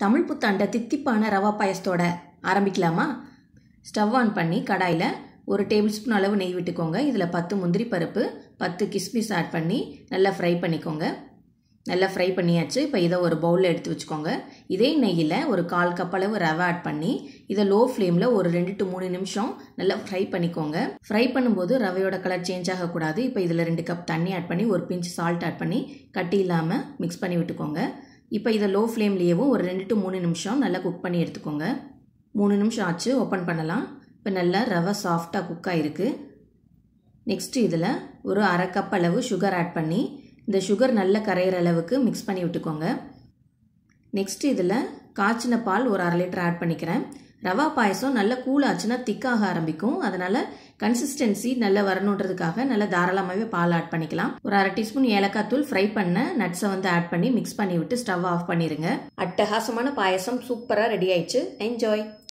தமிழ் புத்தாண்ட தித்திப்பான ரவா பாயசத்தோட ஆரம்பிக்கலாமா? Stove on பண்ணி கடாயில் ஒரு டேபிள் ஸ்பூன் அளவு நெய் விட்டுக்கோங்க. இதில் 10 முந்திரி பருப்பு 10 கிஸ்மிஸ் ஆட் பண்ணி நல்லா ஃப்ரை பண்ணிக்கோங்க. நல்லா ஃப்ரை பண்ணியாச்சு. இப்போ இதை ஒரு பவுலில் எடுத்து வச்சுக்கோங்க. இதே நெய்யில் ஒரு 1/4 கப் அளவு ரவை ஆட் பண்ணி இதை லோ ஃப்ளேமில் ஒரு 2 to 3 நிமிஷம் நல்லா ஃப்ரை பண்ணிக்கோங்க. ஃப்ரை பண்ணும்போது ரவையோட கலர் சேஞ்ச் ஆகக்கூடாது. இப்போ இதில் 2 கப் தண்ணி ஆட் பண்ணி ஒரு பிஞ்ச் சால்ட் ஆட் பண்ணி கட்டி இல்லாமல் மிக்ஸ் பண்ணி விட்டுக்கோங்க. இப்போ இதை லோ ஃப்ளேம்லேயேவும் ஒரு 2 to 3 நிமிஷம் நல்லா குக் பண்ணி எடுத்துக்கோங்க. 3 நிமிஷம் ஆச்சு. ஓப்பன் பண்ணலாம். இப்போ நல்லா ரவை சாஃப்டாக குக் ஆகிருக்கு. நெக்ஸ்ட்டு இதில் ஒரு 1/2 கப் அளவு சுகர் ஆட் பண்ணி இந்த சுகர் நல்லா கரையிற அளவுக்கு மிக்ஸ் பண்ணி விட்டுக்கோங்க. நெக்ஸ்ட்டு இதில் காய்ச்சின பால் ஒரு 1/2 லிட்டர் ஆட் பண்ணிக்கிறேன். ரவா பாயசம் நல்லா கூல் ஆச்சுன்னா திக்காக ஆரம்பிக்கும். அதனால் கன்சிஸ்டன்சி நல்லா வரணுன்றதுக்காக நல்லா தாராளமாகவே பால் ஆட் பண்ணிக்கலாம். ஒரு 1/2 டீஸ்பூன் ஏலக்காய் தூள், ஃப்ரை பண்ண நட்ஸை ஆட் பண்ணி மிக்ஸ் பண்ணி விட்டு ஸ்டவ் ஆஃப் பண்ணிடுங்க. அட்டகாசமான பாயசம் சூப்பராக ரெடி ஆயிடுச்சு. என்ஜாய்.